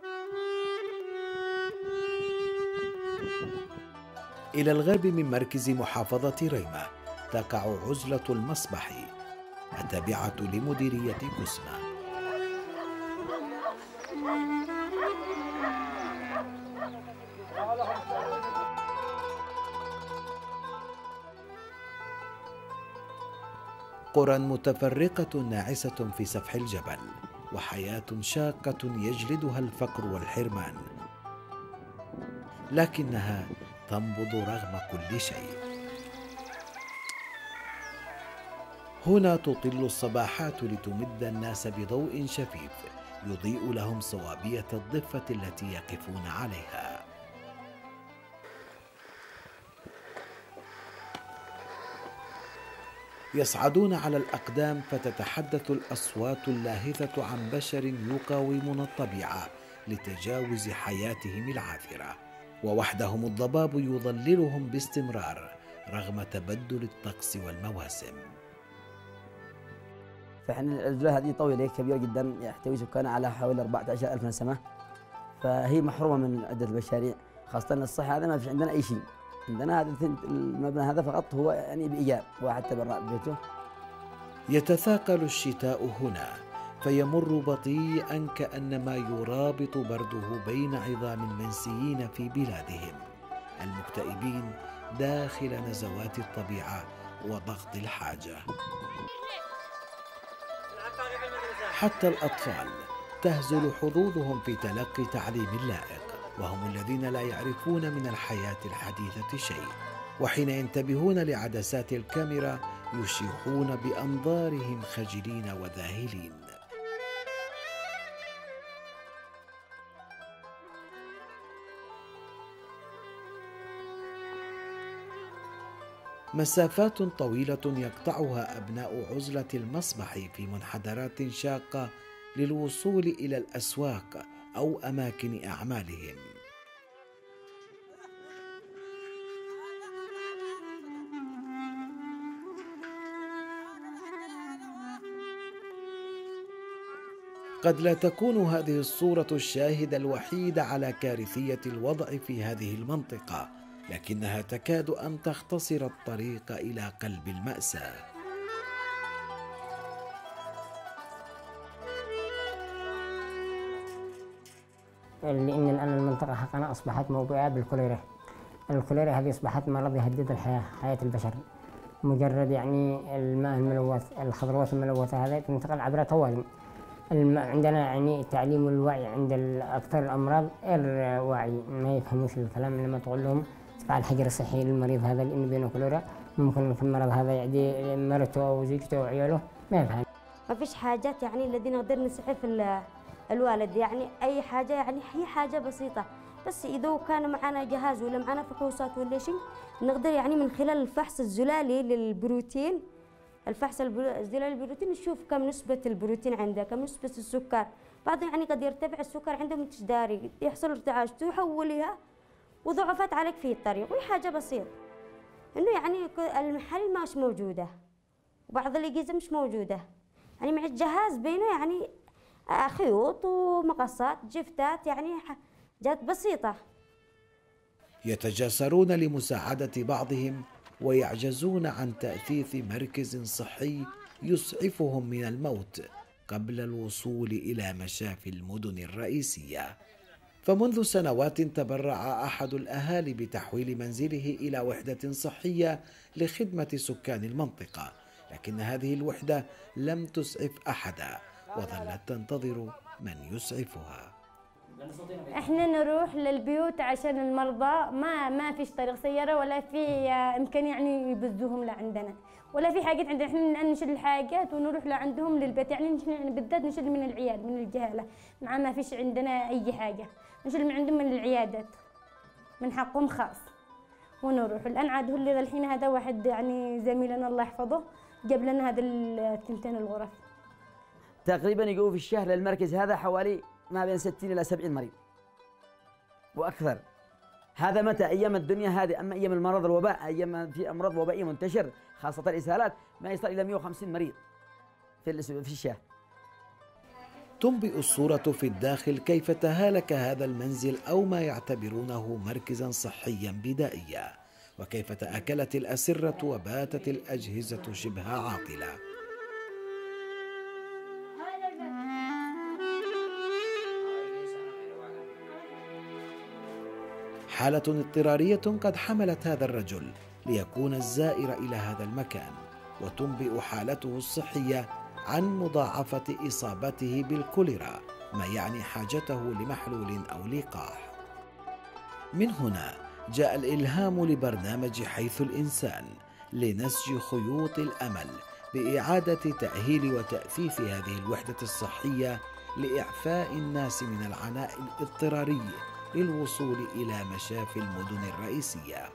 إلى الغرب من مركز محافظة ريمة تقع عزلة المصبح التابعة لمديرية كسمة. قرى متفرقة ناعسة في سفح الجبل، وحياة شاقة يجلدها الفقر والحرمان، لكنها تنبض رغم كل شيء. هنا تطل الصباحات لتمد الناس بضوء شفيف يضيء لهم صوابية الضفة التي يقفون عليها. يصعدون على الأقدام فتتحدث الأصوات اللاهثة عن بشر يقاومون الطبيعة لتجاوز حياتهم العاثرة، ووحدهم الضباب يظللهم باستمرار رغم تبدل الطقس والمواسم. فإحنا العزلة هذه طويلة كبيرة جدا، يحتوي سكانها على حوالي 14,000 نسمة، فهي محرومة من عدة المشاريع، خاصة الصحة. هذا ما في عندنا أي شيء، عندنا هذا المبنى هذا فقط هو يعني بإيجار، واحد تبرع ببيته. يتثاقل الشتاء هنا فيمر بطيئا كأنما يرابط برده بين عظام المنسيين في بلادهم المكتئبين داخل نزوات الطبيعة وضغط الحاجة. حتى الأطفال تهزل حظوظهم في تلقي تعليم لائق، وهم الذين لا يعرفون من الحياة الحديثة شيء، وحين ينتبهون لعدسات الكاميرا يشيحون بأنظارهم خجلين وذاهلين. مسافات طويلة يقطعها أبناء عزلة المصبح في منحدرات شاقة للوصول إلى الأسواق أو أماكن أعمالهم. قد لا تكون هذه الصورة الشاهدة الوحيدة على كارثية الوضع في هذه المنطقة، لكنها تكاد أن تختصر الطريق إلى قلب المأساة. لأن الآن المنطقة حقنا أصبحت موبوءة بالكوليرا. الكوليرا هذه أصبحت مرض يهدد حياة البشر. مجرد يعني الماء الملوث، الخضروات الملوثة هذه تنتقل عبر طوالي. عندنا يعني التعليم والوعي عند أكثر الأمراض غير واعي، ما يفهموش الكلام. لما تقول لهم تفعل حجر صحي للمريض هذا لأنه بينه كوليرا، ممكن في المرض هذا يعدي مرته أو زوجته وعياله، ما يفهم. ما فيش حاجات يعني الذي نقدر نسعف الوالد، يعني أي حاجة يعني هي حاجة بسيطة، بس إذا كان معنا جهاز ولا معنا فحوصات ولا شيء نقدر يعني من خلال الفحص الزلالي للبروتين، الفحص الزلالي للبروتين نشوف كم نسبة البروتين عنده، كم نسبة السكر. بعض يعني قد يرتفع السكر عنده من تشداري، يحصل ارتعاش تحولها وضعفت عليك في الطريق، وهي حاجة بسيطة. إنه يعني المحل ماش موجودة وبعض الأجهزة مش موجودة، يعني مع الجهاز بينه يعني خيوط ومقصات جفتات، يعني جات بسيطة. يتجاسرون لمساعدة بعضهم ويعجزون عن تأثيث مركز صحي يسعفهم من الموت قبل الوصول إلى مشافي المدن الرئيسية. فمنذ سنوات تبرع أحد الأهالي بتحويل منزله إلى وحدة صحية لخدمة سكان المنطقة، لكن هذه الوحدة لم تسعف أحدا وظلت تنتظر من يسعفها. احنا نروح للبيوت عشان المرضى، ما فيش طريق سيارة ولا في امكانية يعني يبذوهم لعندنا، ولا في حاجات عندنا. احنا نشيل الحاجات ونروح لعندهم للبيت، يعني نحن بالذات نشيل من العياد من الجهالة، مع ما فيش عندنا اي حاجة، نشيل من عندهم من العيادات من حقهم خاص ونروح. الان عاد هو اللي الحين هذا واحد يعني زميلنا الله يحفظه جاب لنا هذا الثنتين الغرف. تقريبا يجوا في الشهر للمركز هذا حوالي ما بين 60 إلى 70 مريض وأكثر. هذا متى أيام الدنيا هذه، أما أيام المرض الوباء، أيام في أمراض وبائية منتشر خاصة الإسهالات ما يصل إلى 150 مريض في الشهر. تنبئ الصورة في الداخل كيف تهالك هذا المنزل أو ما يعتبرونه مركزا صحيا بدائيا، وكيف تآكلت الأسرة وباتت الأجهزة شبه عاطلة. حالة اضطرارية قد حملت هذا الرجل ليكون الزائر إلى هذا المكان، وتنبئ حالته الصحية عن مضاعفة إصابته بالكوليرا، ما يعني حاجته لمحلول أو لقاح. من هنا جاء الإلهام لبرنامج حيث الإنسان لنسج خيوط الأمل بإعادة تأهيل وتأثيث هذه الوحدة الصحية لإعفاء الناس من العناء الاضطراري للوصول إلى مشافي المدن الرئيسية.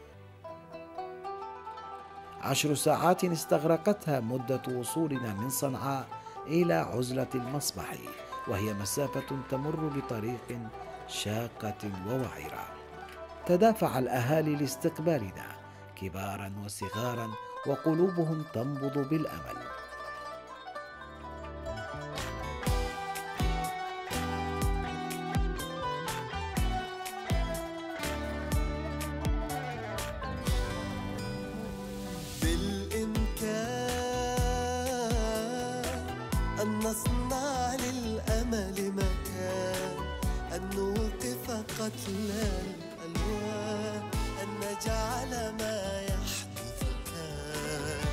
10 ساعات استغرقتها مدة وصولنا من صنعاء إلى عزلة المصبح، وهي مسافة تمر بطريق شاقة ووعرة. تدافع الأهالي لاستقبالنا كبارا وصغارا، وقلوبهم تنبض بالأمل. أن نصنع للأمل مكان، أن نوقف قتل الألوان، أن نجعل ما يحدث كان.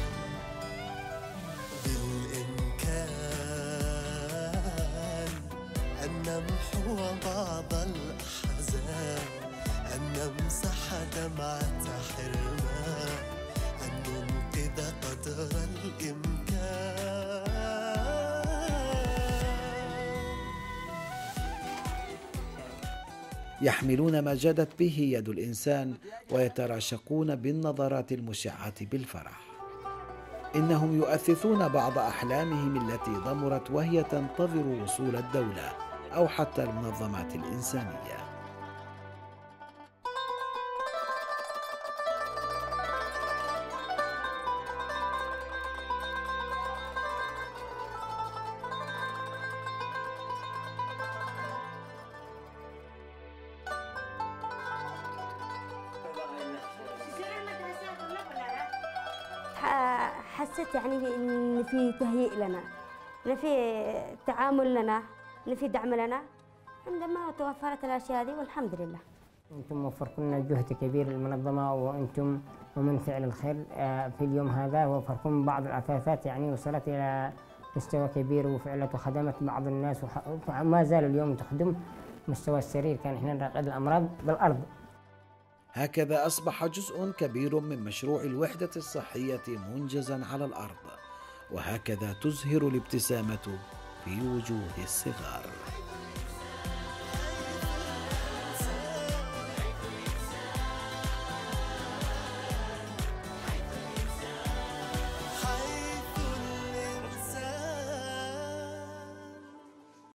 بالإمكان أن نمحو بعض الأحزان، أن نمسح دمعة حرمان، أن ننقذ قدر الإمكان. يحملون ما جادت به يد الإنسان ويتراشقون بالنظرات المشعة بالفرح. إنهم يؤثثون بعض أحلامهم التي ضمرت وهي تنتظر وصول الدولة أو حتى المنظمات الإنسانية. حسيت يعني إن في تهيئ لنا، إن في تعامل لنا، إن في دعم لنا عندما توفرت الأشياء هذه، والحمد لله. أنتم وفركم جهد كبير للمنظمة، وأنتم ومن فعل الخير في اليوم هذا وفركم بعض الأثاثات يعني وصلت إلى مستوى كبير وفعلت وخدمت بعض الناس، وما زال اليوم تخدم مستوى السرير. كان إحنا نراقد الأمراض بالأرض. هكذا أصبح جزء كبير من مشروع الوحدة الصحية منجزا على الأرض، وهكذا تزهر الابتسامة في وجوه الصغار.